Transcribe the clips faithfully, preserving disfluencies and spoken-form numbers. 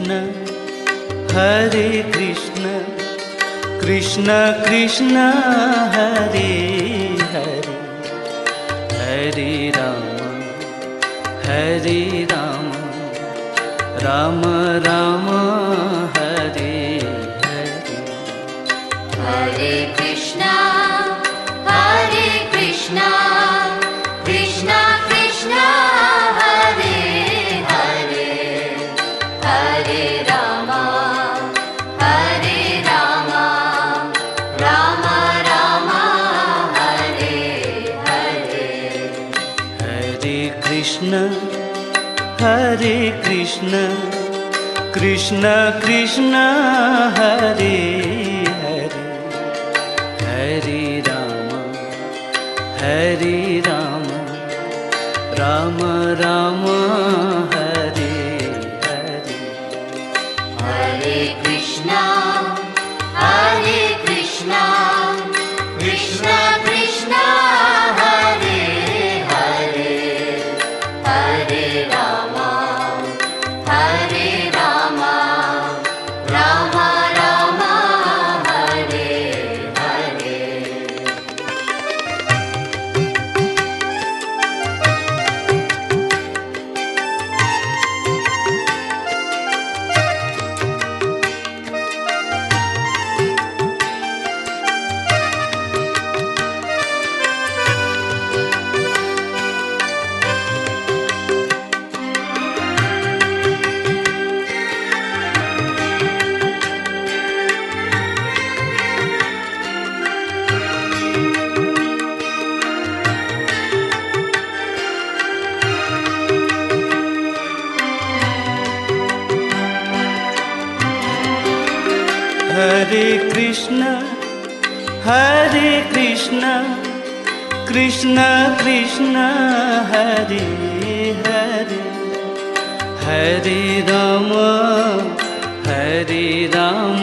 हरे कृष्ण कृष्ण कृष्ण हरे हरे हरे राम हरे राम राम राम हरे हरे हरे कृष्णा हरे कृष्णा कृष्णा कृष्णा हरे हरे हरे राम हरे राम राम राम हरे हरे हरे कृष्ण हरे कृष्ण कृष्ण कृष्ण हरे हरे हरे राम हरे राम राम राम हरे हरे हरे कृष्णा हरे कृष्णा कृष्णा कृष्णा हरे हरे हरे राम हरे राम राम राम हरे हरे हरे कृष्ण हरे कृष्ण कृष्ण कृष्ण हरे हरे हरे राम हरे राम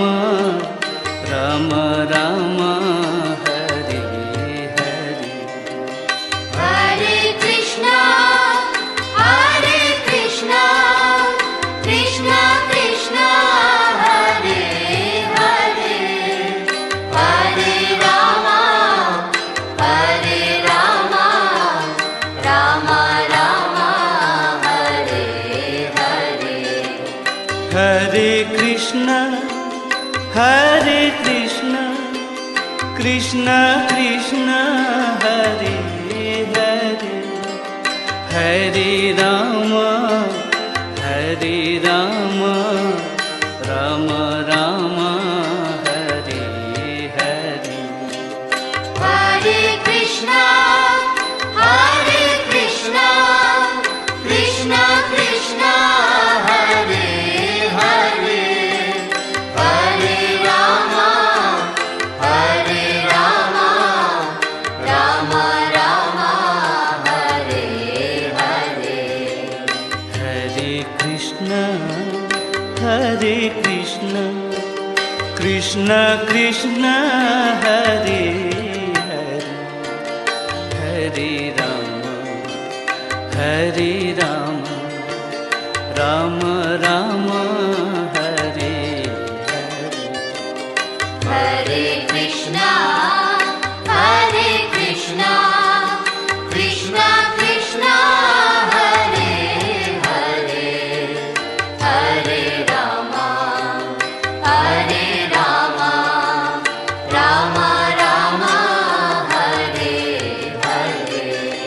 राम राम हरे हरे हरे कृष्णा हरे कृष्णा कृष्णा कृष्णा हरे हरे हरे राम हरे राम राम राम हरे हरे हरे कृष्ण हरे कृष्ण कृष्ण कृष्ण हरे हरे हरे राम हरे राम राम राम हरे हरे हरे कृष्णा हरे कृष्णा कृष्णा कृष्णा हरे हरे हरे राम हरे राम राम राम हरे हरे हरे कृष्ण हरे कृष्ण कृष्ण कृष्ण हरे हरे हरे राम हरे राम राम राम हरे हरे हरे कृष्णा हरे कृष्णा कृष्णा कृष्णा हरे हरे हरे राम हरे राम राम राम हरे हरे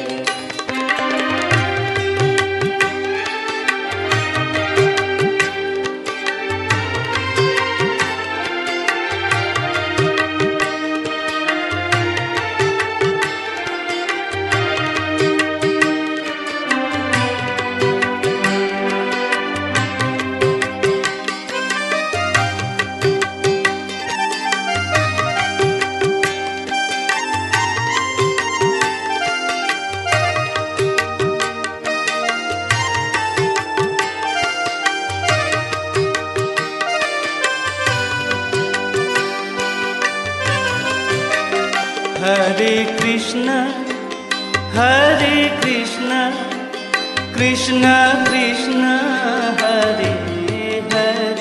हरे कृष्ण हरे कृष्ण कृष्ण कृष्ण हरे हरे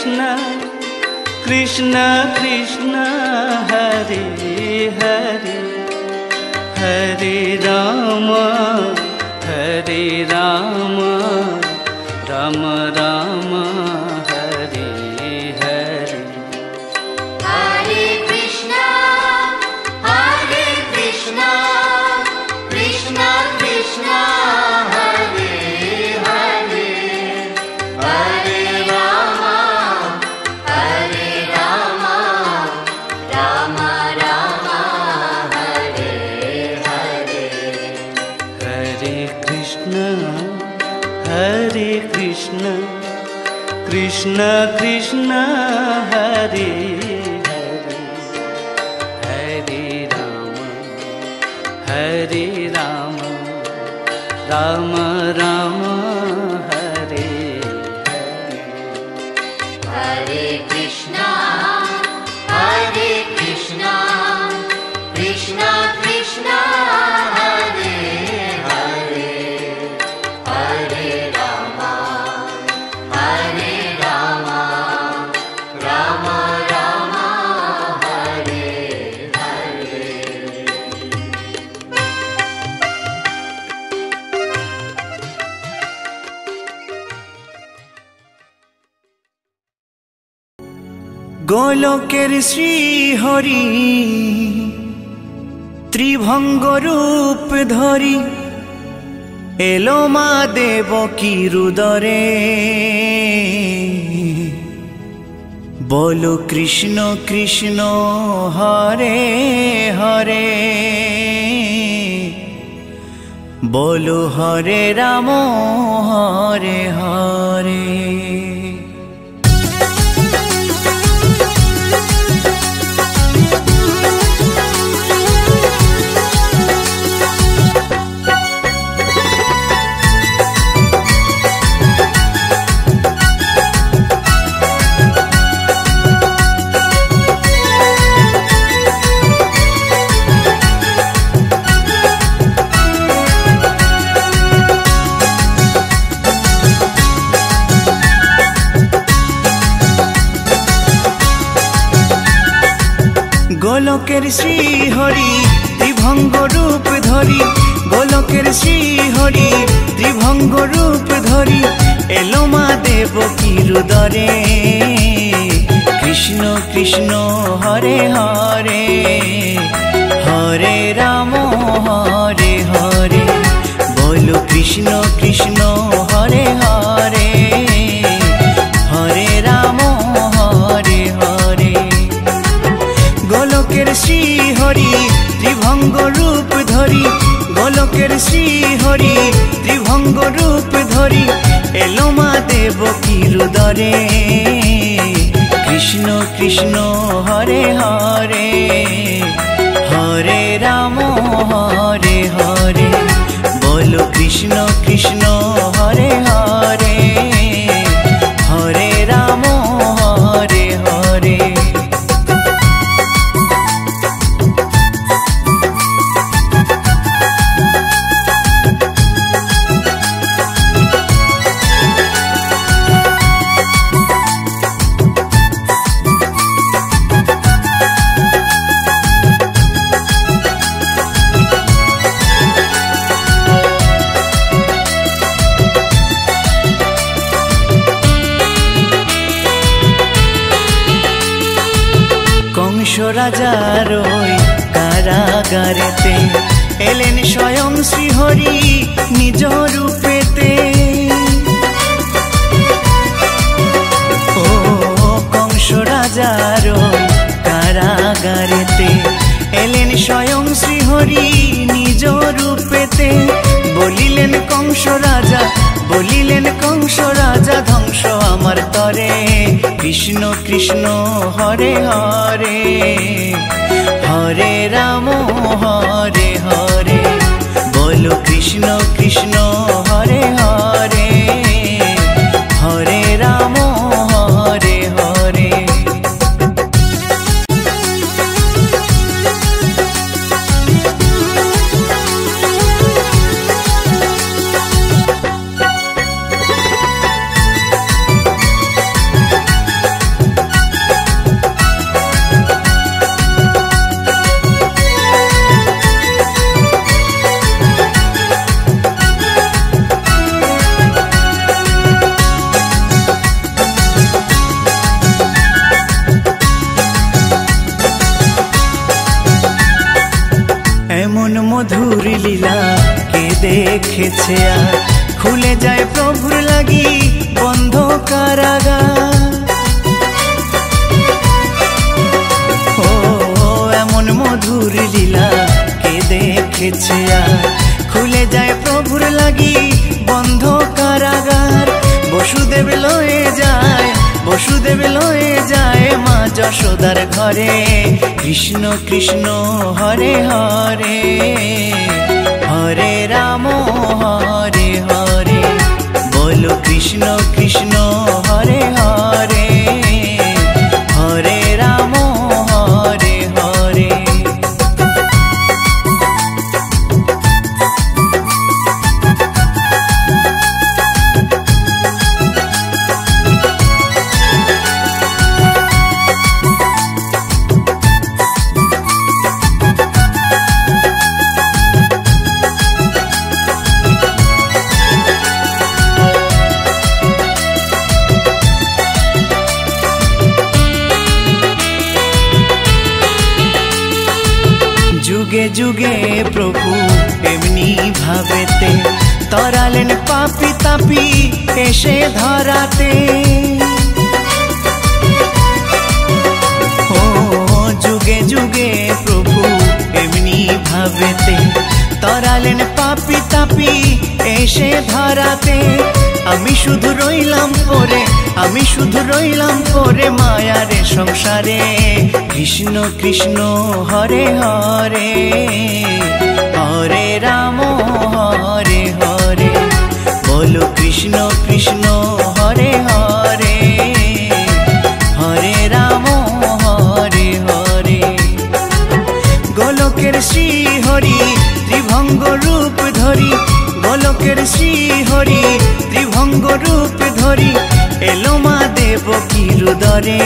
कृष्ण कृष्ण कृष्ण हरे हरे हरे राम हरे Ram Ram Ram Hare Hare Hare Krishna, Hare Krishna, Krishna Krishna, Hare Hare, Hare Rama, Hare Rama, Rama Rama, Hare Hare. हरे कृष्ण हरे कृष्ण कृष्ण कृष्ण हरे हरे हरे राम हरे Ram Ram Ram Hare Hare Hare Krishna, Hare Krishna, Krishna Krishna, Hare Hare, Hare Rama, Hare Rama, Rama Rama, Hare Hare. গোলকের শ্রী হরি ত্রিভঙ্গ রূপ ধরি এলো মা দেবকী রুদরে বলো কৃষ্ণ কৃষ্ণ হরে হরে বলো হরে রাম হরে হরে গোলকের শ্রী হরি ত্রিভঙ্গ রূপ ধরি গোলকের শ্রী হরি ত্রিভঙ্গ রূপ ধরি এলো মা দেবকী রুদরে কৃষ্ণ কৃষ্ণ হরে হরে হরে রাম হরে হরে বলো কৃষ্ণ কৃষ্ণ হরে হরে হরে রাম হরে হরে গোলকের শ্রী হরি ত্রিভঙ্গ রূপ ধরি গোলকের শ্রী হরি ত্রিভঙ্গ রূপ ধরি এলো মা দেবকী রুদরে কৃষ্ণ কৃষ্ণ হরে হরে হরে রাম হরে হরে বলো কৃষ্ণ কৃষ্ণ হরে হরে হরে রাম হরে হরে কংস রাজার ওই কারাগারেতে এলেন স্বয়ং শ্রীহরি নিজ রূপেতে ও কংস রাজার ওই কারাগারেতে এলেন স্বয়ং শ্রীহরি নিজ রূপেতে বলিলেন কংস রাজা বলিলেন কংস রাজা ধ্বংস আমার তরে কৃষ্ণ কৃষ্ণ হরে হরে হরে রাম হরে হরে বলো কৃষ্ণ কৃষ্ণ হরে হরে হরে রাম হরে হরে মধুর লীলা কে দেখেছে আর খুলে যায় প্রভুর লাগি বন্ধ কারাগার। ও এমন মধুর লীলা কে দেখেছে আর খুলে যায় প্রভুর লাগি বন্ধ কারাগার। বসুদেব লয়ে যায় বসুদেব লয়ে যায় মা যশোদার ঘরে। কৃষ্ণ কৃষ্ণ হরে হরে হরে রাম হরে হরে বলো কৃষ্ণ কৃষ্ণ হরে হরে হরে রাম হরে হরে। যুগে যুগে প্রভু এমনি ভাবেতে তরালেন পাপি তাপি এসে ধরাতে। ও যুগে যুগে প্রভু এমনি ভাবেতে তরালেন পাপি তাপি এসে ধরাতে। আমি শুধু রইলাম পরে আমি শুধু রইলাম পরে মায়ারে সংসারে। কৃষ্ণ কৃষ্ণ হরে হরে হরে রাম হরে হরে বলো কৃষ্ণ কৃষ্ণ হরে হরে হরে রাম হরে হরে। গোলকের শ্রী হরি ত্রিভঙ্গ রূপ ধরি গোলকের শ্রী হরি ত্রিভঙ্গ রূপ ধরি এলো মা দেবকী রুদরে।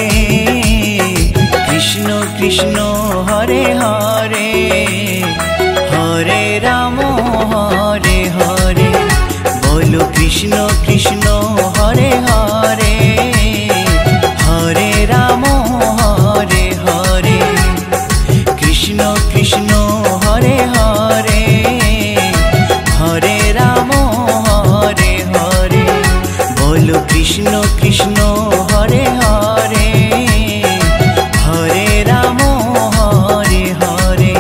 কৃষ্ণ কৃষ্ণ হরে হরে হরে রাম হরে হরে বলো কৃষ্ণ কৃষ্ণ হরে হরে হরে রাম হরে হরে কৃষ্ণ কৃষ্ণ হরে হরে হরে রাম হরে হরে বলো কৃষ্ণ কৃষ্ণ হরে হরে হরে রাম হরে হরে।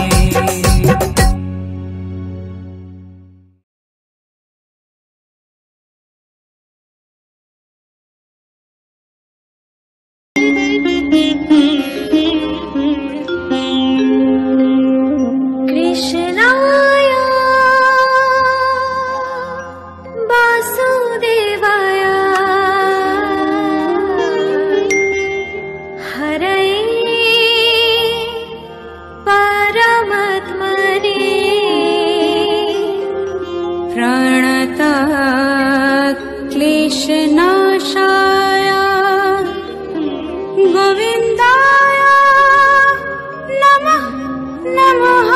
कृष्णाय वासुदेवाय हरये परमात्मने प्रणतः क्लेशनाशाय गोविन्दाय नमः नमः।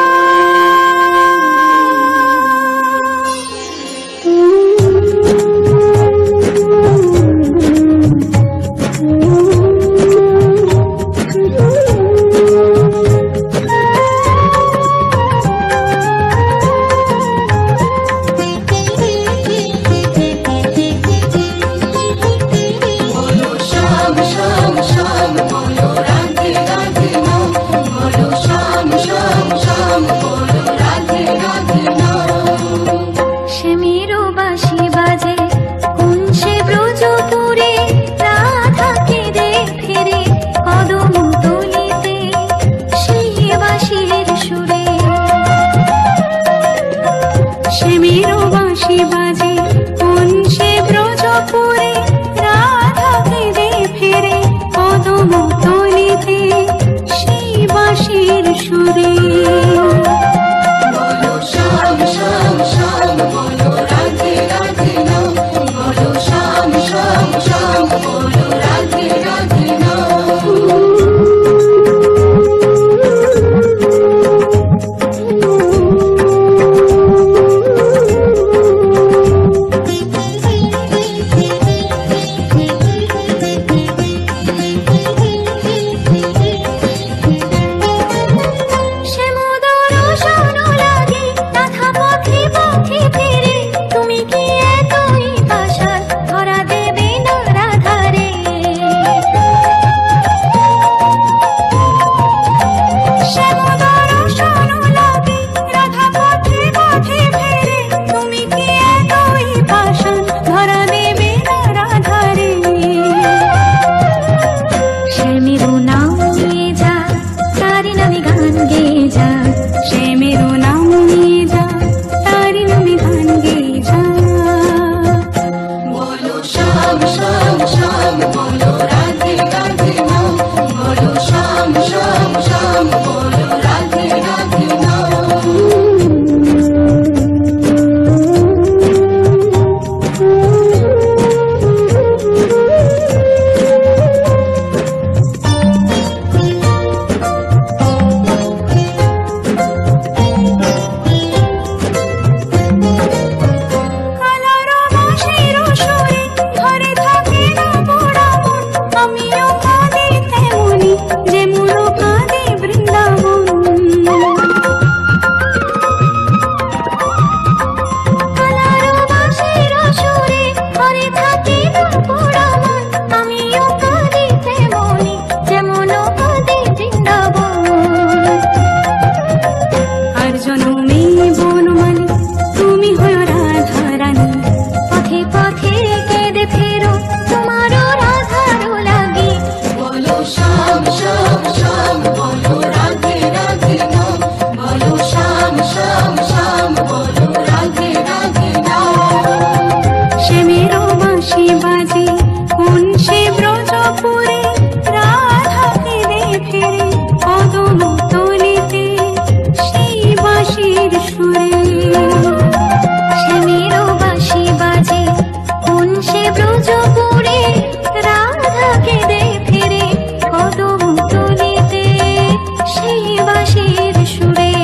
বাঁশির সুরে।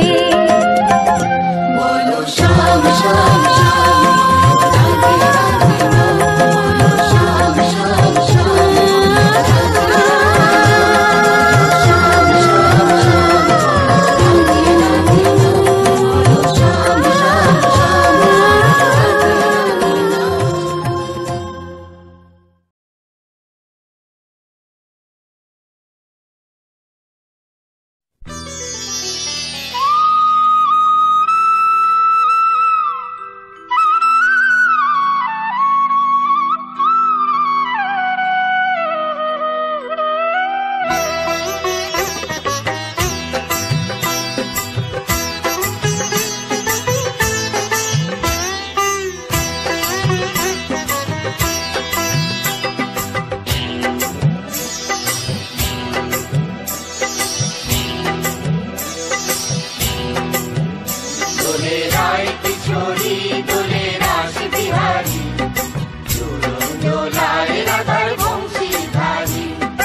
বলো শ্যাম শ্যাম শ্যাম রাধে রাধে নাম, বলো শ্যাম শ্যাম শ্যাম রাধে রাধে নাম, শ্যাম শ্যাম শ্যাম রাধে রাধে নাম, বলো শ্যাম শ্যাম শ্যাম রাধে রাধে নাম। দোলে রায় কিশোরী দোলে রাস বিহারী, ঝুলন দোলায় রাধার বংশীধারী।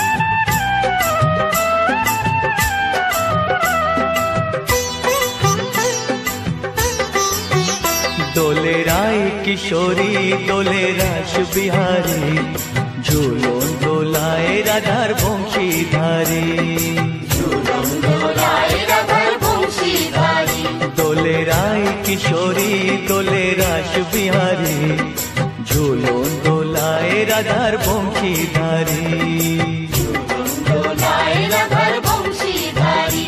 দোলে রায় কিশোরী দোলে রাস বিহারী, ঝুলন দোলায় রাধার বংশীধারী। ঝুলন দোলায় রাধার বংশীধারী। দোলে রায় কিশোরী দোলে রাস বিহারী, ঝুলন দোলায় রাধার বংশীধারী। ঝুলন দোলায় রাধার বংশীধারী।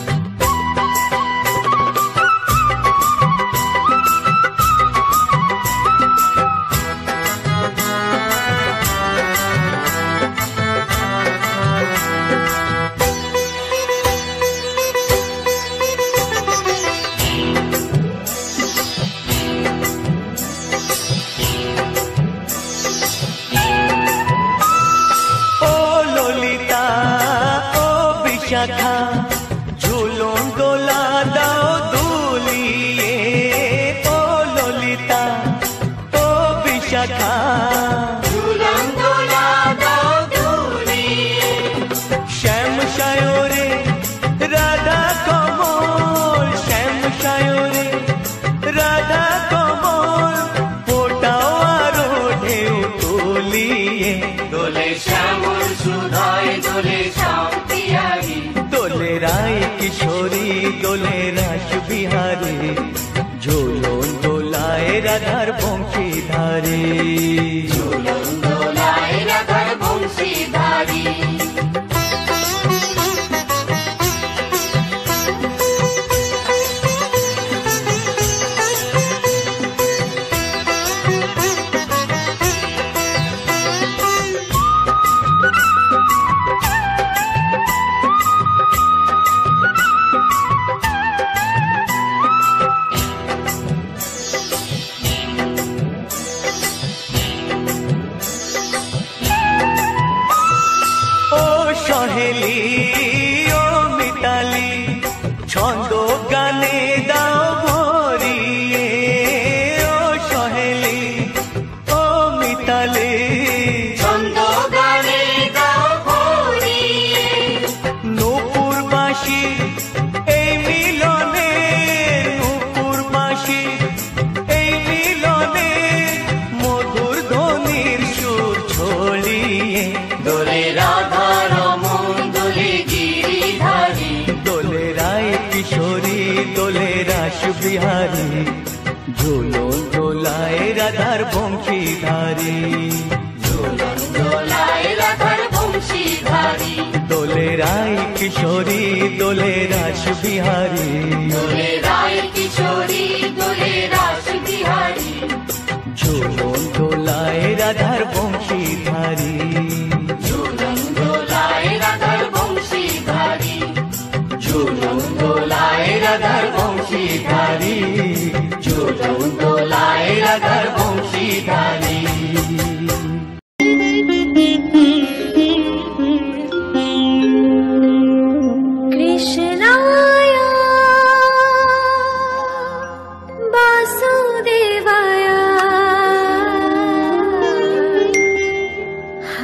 ও ললিতা ও বিশাখা, ঝুলন দোলা দাও দুলিয়ে। ও ললিতা ও বিশাখা, ঝুলন দোলা দাও দুলিয়ে। শ্যাম সায়রে রাধা কমল, শ্যাম সায়রে রাধা কমল, ফোটাও আরো ঢেউ তুলিয়ে। দোলে শ্যামল সুধায় দোলে শ্যাম বিহারী। দোলে রায় কিশোরী দোলে রাস বিহারী, ঝুলন দোলায় রাধার বংশীধারী। ঝুলন দোলায় রাধার বংশীধারী। ও সহেলি ও মিতালি, ছন্দ গানে দাও ভরিয়ে। ও সহেলি ও মিতালি, ছন্দ গানে দাও ভরিয়ে। নূপুর বাঁশি এই মিলনে, নূপুর বাঁশি এই মিলনে, মধুর ধ্বনির সুর ছড়িয়ে। দোলে রাধা রমন দোলে গিরিধারী। দোলে রায় কিশোরী দোলে রাস বিহারী, ঝুলন দোলায় রাধার বংশীধারী। ঝুলন দোলায় রাধার বংশীধারী। দোলে রায় কিশোরী দোলে রাস বিহারী, দোলে রায় কিশোরী দোলে রাস বিহারী। ঝুলন দোলায় রাধার বংশীধারী। ঝুলন দোলায় রাধার বংশীধারী। ঝুলন দোলায় রাধার বংশীধারী। ঝুলন দোলায় রাধার বংশীধারী। कृष्णाय वासुदेवाय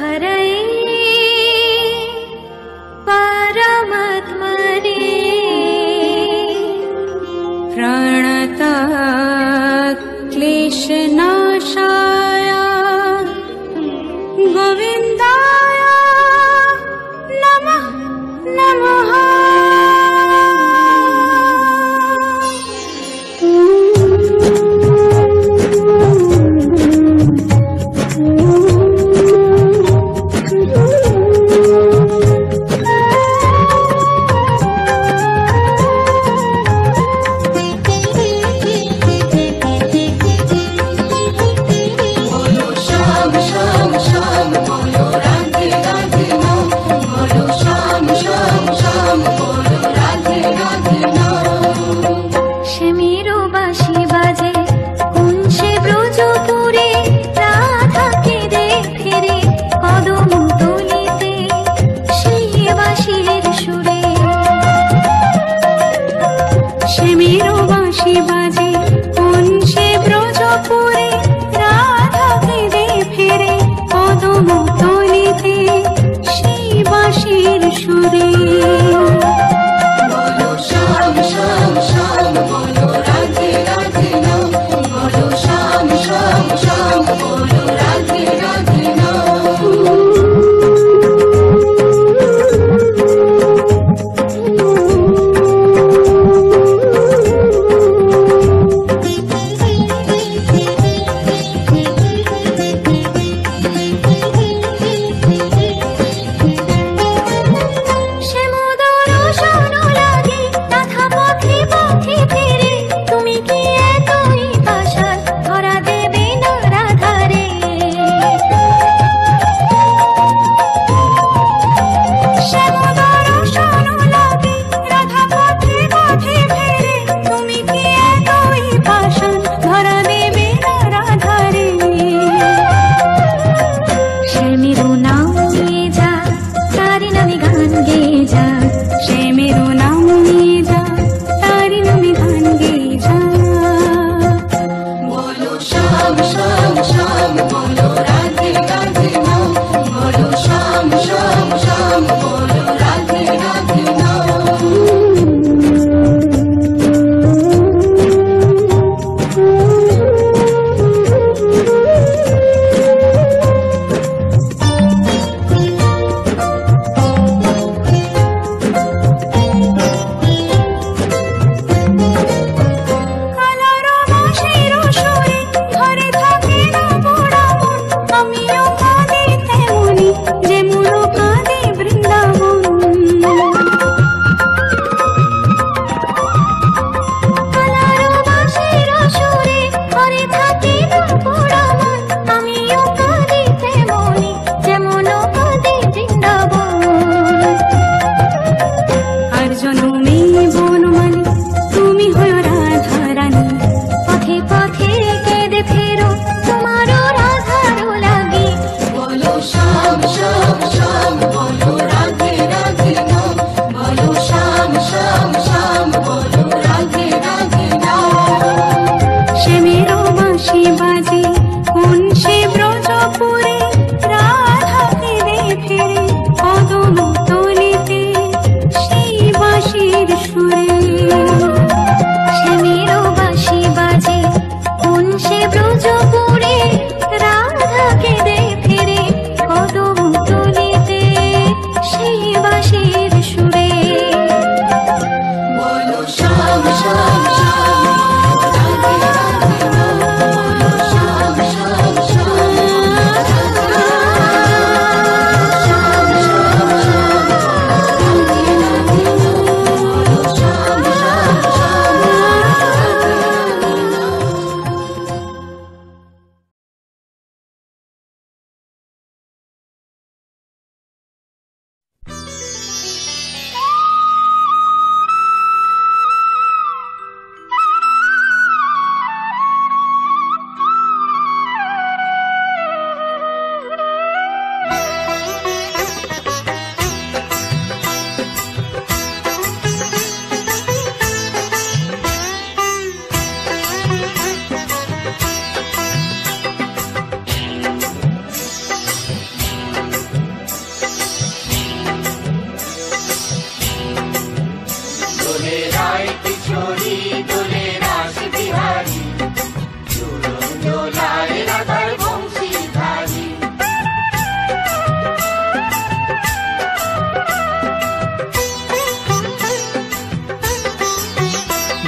हरये परमात्मने क्लेशनाशाय गोविन्दाय नमः नमः। छोड़ी डोले रास बिहारी, झूलो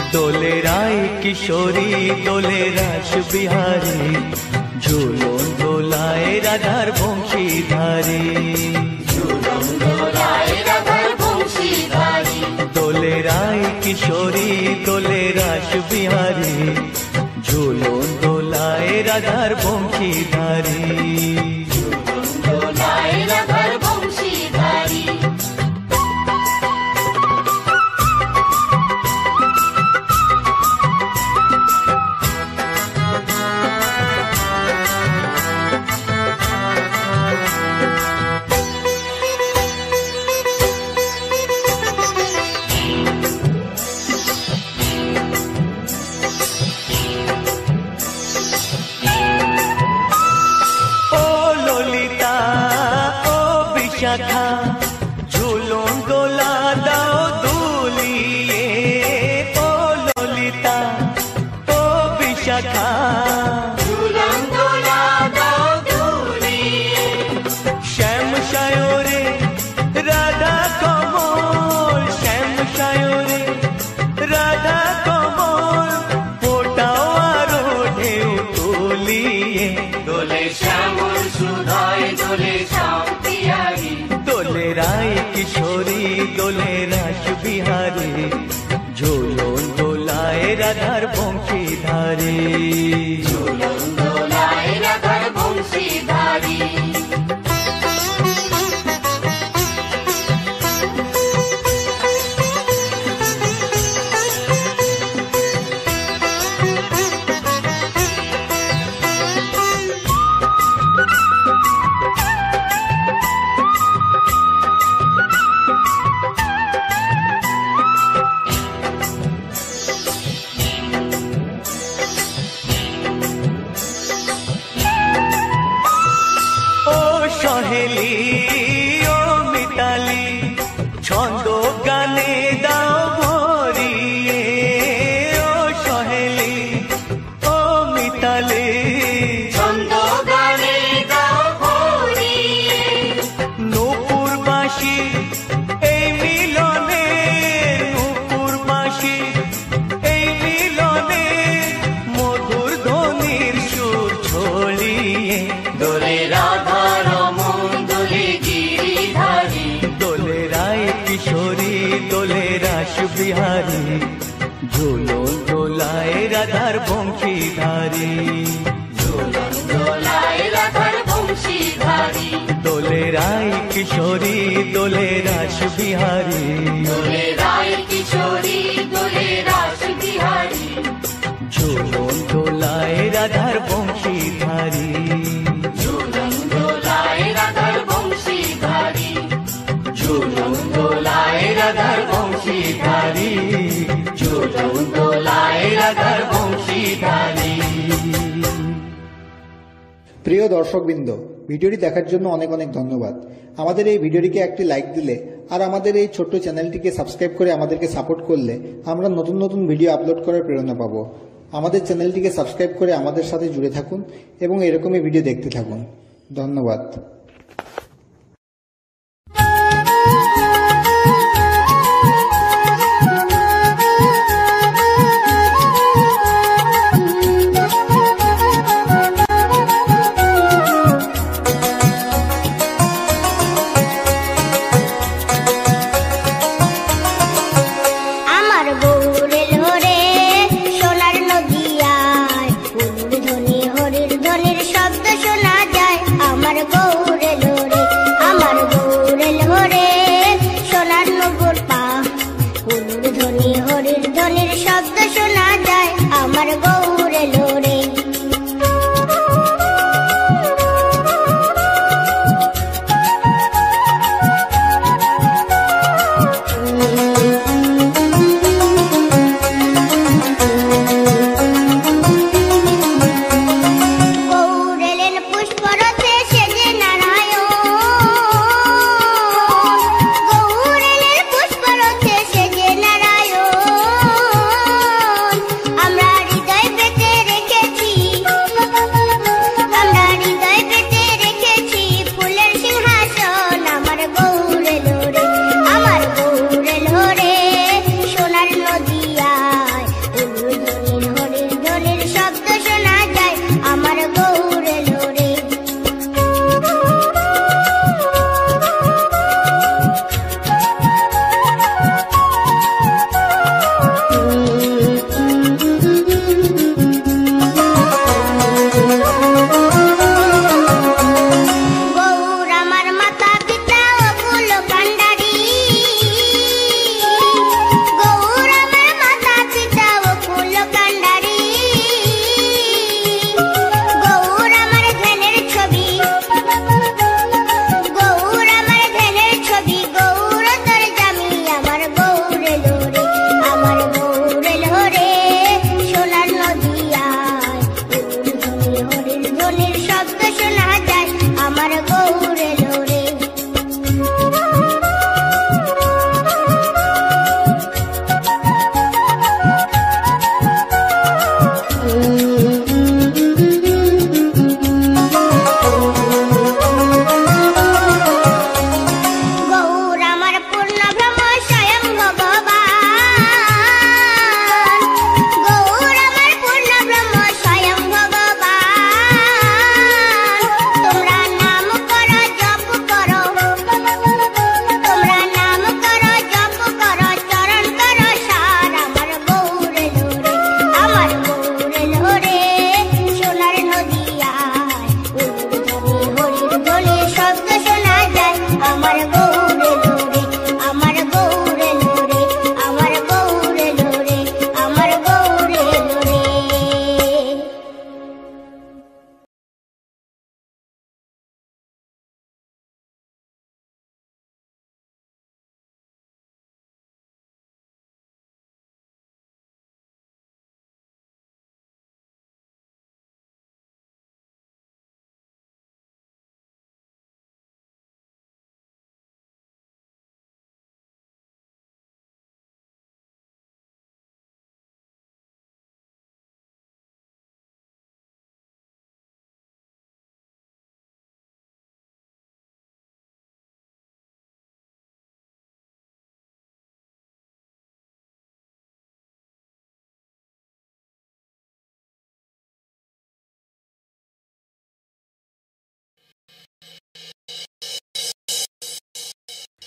দোলে রায় কিশোরী দোলে রাস বিহারী ঝুলন দোলায় রাধার বংশীধারী ঝুলন দোলায় রাধার বংশীধারী দোলে রায় কিশোরী দোলে রাস বিহারী ঝুলন দোলায় রাধার বংশীধারী ঝুলন দোলায় রাধার বংশীধারী শাখা ঝুলন দোলা দাও দুলিয়ে ও ললিতা ও বিশাখা ঝুলন দোলা দাও দুলিয়ে শ্যাম সায়রে রাধা কমল শ্যাম সায়রে রাধা কমল ফোটাও আরো ঢেউ তুলিয়ে দোলে শ্যামল সুধায় দোলে শ্যাম পিয়ারি দোলে রায় কিশোরী দোলে রাস বিহারী ঝুলন দোলায় রাধার বংশীধারী ঝুলন দোলায় রাধার বংশীধারী সহেলি ও মিতালি ছন্দ গানে দাও ভরিয়ে ও সহেলি ও মিতালি ছন্দ গানে দাও ভরিয়ে নূপুর বাঁশি এই মিলনে নূপুর বাঁশি এই মিলনে মধুর ধ্বনির সুর ছড়িয়ে দোলে রাধা রমন দোলে গিরিধারী দোলে রায় কিশোরী দোলে রাস বিহারী ঝুলন দোলায় রাধার বংশীধারী ঝুলন দোলায় রাধার বংশীধারী দোলে রায় কিশোরী দোলে রাস বিহারী দোলে রায় কিশোরী দোলে রাস বিহারী ঝুলন দোলায় রাধার বংশীধারী ঝুলন দোলায় রাধার বংশীধারী ঝুলন দোলায় রাধার বংশীধারী ঝুলন দোলায় রাধার বংশীধারী। প্রিয় দর্শকবৃন্দ, ভিডিওটি দেখার জন্য অনেক অনেক ধন্যবাদ। আমাদের এই ভিডিওটিকে একটি লাইক দিলে আর আমাদের এই ছোট্ট চ্যানেলটিকে সাবস্ক্রাইব করে আমাদেরকে সাপোর্ট করলে আমরা নতুন নতুন ভিডিও আপলোড করার প্রেরণা পাবো। আমাদের চ্যানেলটিকে সাবস্ক্রাইব করে আমাদের সাথে জুড়ে থাকুন এবং এরকমই ভিডিও দেখতে থাকুন। ধন্যবাদ। আমার গৌর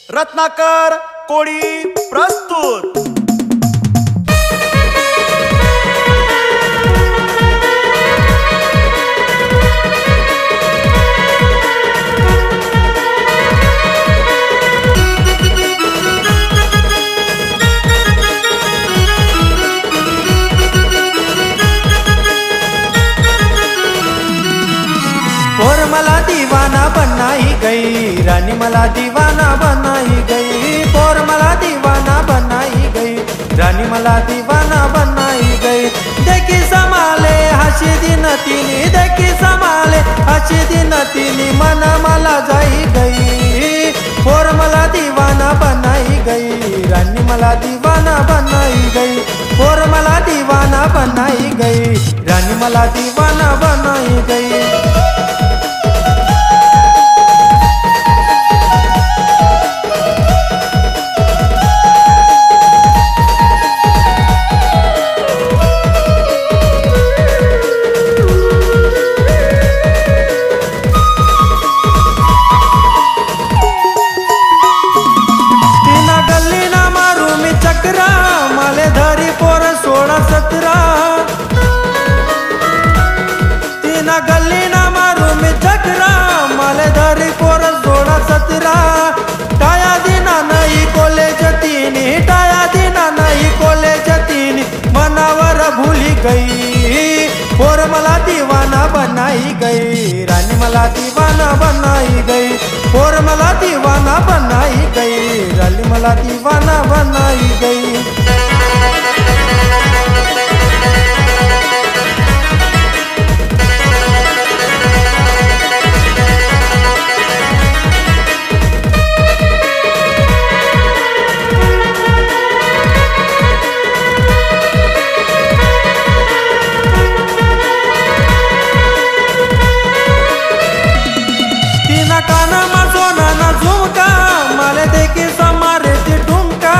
रत्नाकर कोळी प्रस्तुत। और मला दीवाना बनाई गई, रानी मला दीवाना बनाई गई, और मला दीवाना बनाई गई, रानी मला दीवाना बनाई गई। देखी समाले हसी दिन तिनी, देखी समाले हसी दिन तिनी, मन मला जाई गई, और मला दीवाना बनाई गई, रानी मला दीवाना बनाई गई, और मला दीवाना बनाई गई, रानी मला दीवाना बनाई गई। सतरा तीना गल्ली ना मारू मी चक्रा, माले धरी पोर सोळा सतरा, टाया दिना नाही कॉलेज तिनी, टाया दिना नाही कॉलेज तिनी, मनावर भूली गई, पोर मला दीवाना बनाई गई, रानी मला दीवाना बनाई गई, पोर मला दीवाना बनाई गई, रानी मला दीवाना बनाई गई। कानमा सोना ना झुमका, माले देखी समारे ती ठुमका,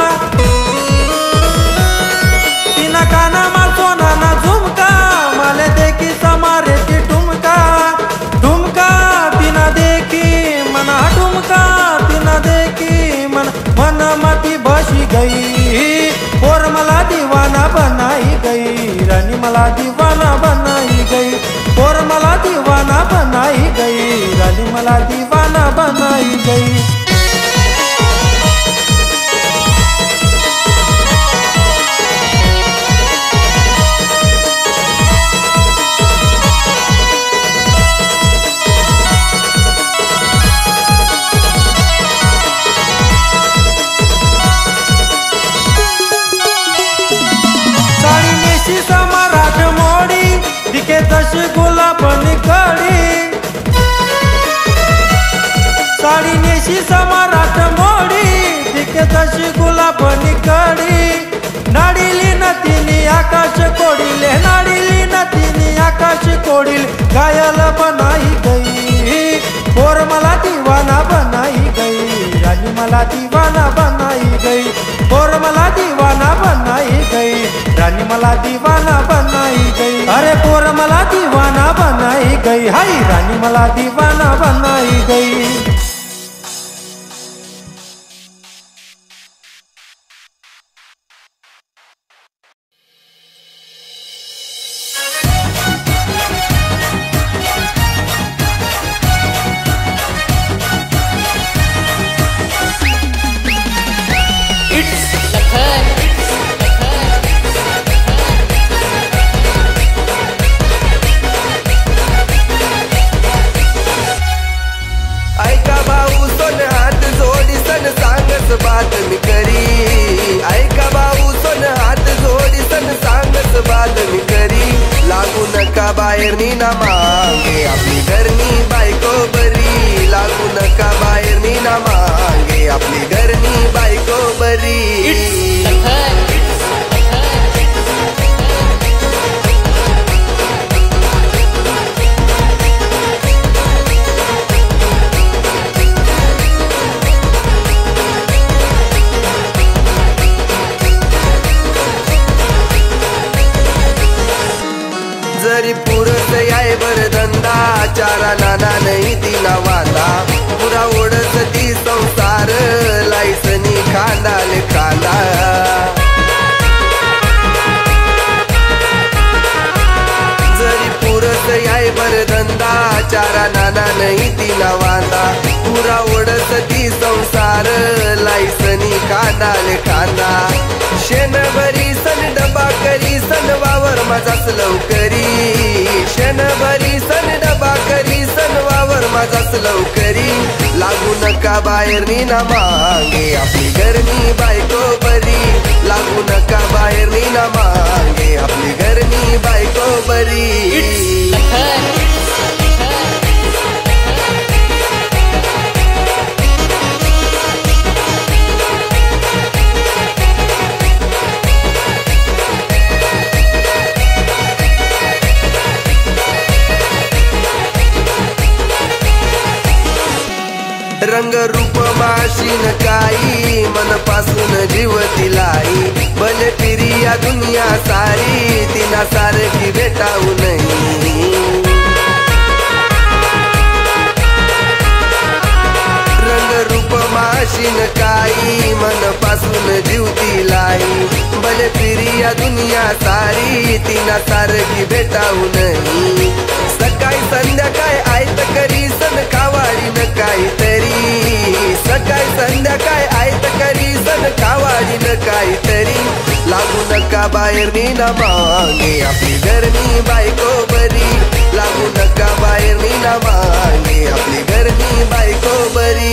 तिना कानमा सोना ना झुमका, माले देखी समारे ती ठुमका, ठुमका तिना देखी मना ठुमका, तिना देखी मन मन मती बसी गई, और मला दीवाना बनाई गई, रानी मला दीवाना बनाई गई, और मला दीवाना बनाई गई, रानी मला दीवाना बनाई गई। साडी नेशी समाराठ मोडी, दिखे तशी गुलाबनी कडी, साडी नेशी समाराठ मोडी, दिखे तशी गुलाबनी कडी, नाडिली नतीनी आकाश कोडिले, नाडिली नतीनी आकाश कोडिले, घायल बनाई गई, और मला दीवाना बनाई गई, रानी मला दीवाना बनाई गई, और मला दीवाना बनाई गई, रानी मला दीवाना बनाई गई, अरे पोर मला दीवाना बनाई गई, हाय रानी मला दीवाना बनाई गई। ऐका भाऊ सोन हात जोडी सन सांगस बातमी करी, ऐका भाऊ सोन हात जोडी सन सांगस बातमी करी, लागू नका बाहेर नी ना मागे आपली घरनी बायको बरी, लागू नका बाहेर नी ना मागे आपली घरनी बायको बरी। जरी पुरत याय बर धंदा, चारा नाना नाही दिला वादा, पुरा ओढत ती संसार नाही तिला वांदा पुरा ओढत ती संसार लाईसनी कांदाले कांदा शेणभरी सन डबा करी सन वावर माझाच लवकरी शेणभरी सन डबा करी सन वावर माझाच लवकरी लागू नका बाहेर नी ना मागे आपली घरनी बायको बरी लागू नका बाहेर नी ना मागे आपली घरनी बायको बरी रंग रूप माशीन काही मनपासून जीव तिलाई भले फिरी या दुनिया सारी तिना सारखी भेटाऊ नाही रंग रूप माशीन काही मनपासून जीव तिलाई भले फिरी या दुनिया सारी तिना सारखी भेटाऊ नाही सकाळी संध्याकाळी आयत करी सन खावाडी न काहीतरी सकाळी संध्याकाळी आयत करी सन खावाडी न काहीतरी लागू नका बाहेर नी ना मागे आपली घरनी बायको बरी लागू नका बाहेर नी ना मागे आपली घरनी बायको बरी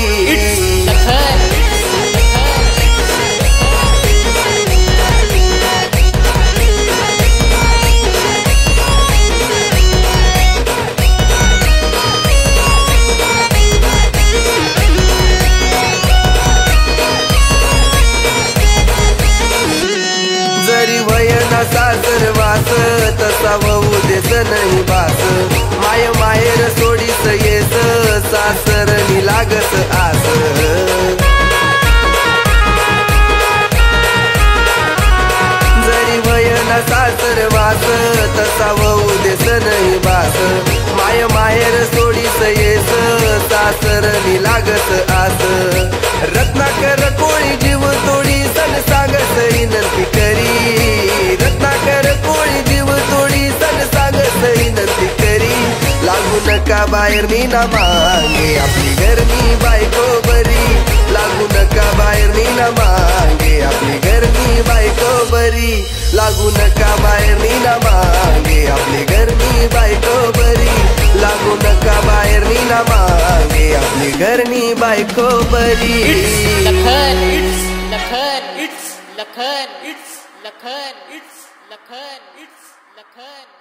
जरी वयना सासर वास तसा वहू देस नाही बास माय माहेर सोडीस येस सासर नि लागस आस जरी वयना सासर वास तसा वहू देस नाही बास माय माहेर सोडीस येस सासर नि लागस आस रत्नाकर कोळी जीव तोडी सन सांगस विनंती करी रत्नाकर कोळी जीव तोडी सन सांगस विनंती करी लागू नका बाहेर मी ना मागे आपली घरनी बायको बरी लागू नका बाहेर मी ना मागे आपली घरनी बायको बरी लागू नका बाहेर मी ना मागे आपली घरनी बायको बरी लागू नका बाहेर मी ना मागे आपली घरनी बायको बरी Lakhan it's Lakhan it's Lakhan it's Lakhan it's Lakhan it's Lakhan